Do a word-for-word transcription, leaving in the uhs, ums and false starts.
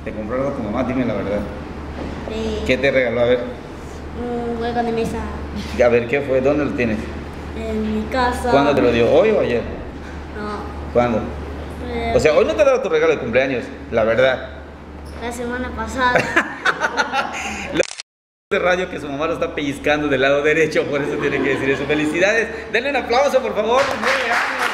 ¿Te compró algo tu mamá? Dime la verdad. Sí. ¿Qué te regaló? A ver. Un juego de mesa A ver, ¿qué fue? ¿Dónde lo tienes? en mi casa. ¿Cuándo te lo dio? ¿Hoy o ayer? No. ¿Cuándo? eh, O sea, hoy no te ha dado tu regalo de cumpleaños, la verdad. La semana pasada. De radio que su mamá lo está pellizcando del lado derecho, por eso tiene que decir eso. Felicidades, denle un aplauso por favor. Nueve años.